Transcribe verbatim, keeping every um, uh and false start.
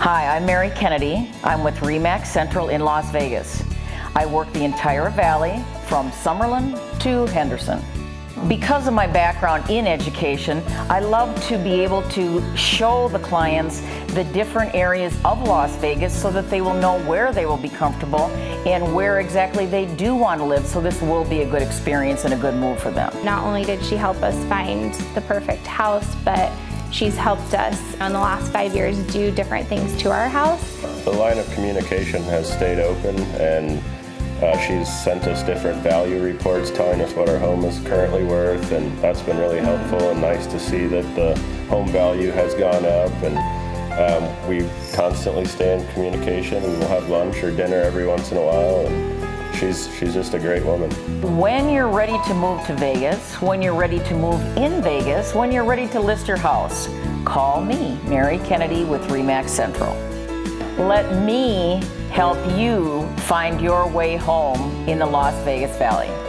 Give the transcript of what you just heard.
Hi, I'm Mary Kennedy. I'm with RE/MAX Central in Las Vegas. I work the entire valley from Summerlin to Henderson. Because of my background in education, I love to be able to show the clients the different areas of Las Vegas so that they will know where they will be comfortable and where exactly they do want to live, so this will be a good experience and a good move for them. Not only did she help us find the perfect house, but she's helped us in the last five years do different things to our house. The line of communication has stayed open, and Uh, she's sent us different value reports telling us what our home is currently worth, and that's been really helpful and nice to see that the home value has gone up. And um, we constantly stay in communication, and we'll have lunch or dinner every once in a while, and she's, she's just a great woman. When you're ready to move to Vegas, when you're ready to move in Vegas, when you're ready to list your house, call me, Mary Kennedy with RE/MAX Central. Let me help you find your way home in the Las Vegas Valley.